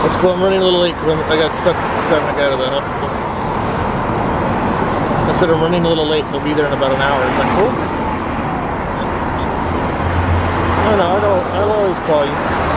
That's cool. I'm running a little late because I got stuck driving a guy to the hospital. I said I'm running a little late, so I'll be there in about an hour. Is that cool? No, I'll always call you.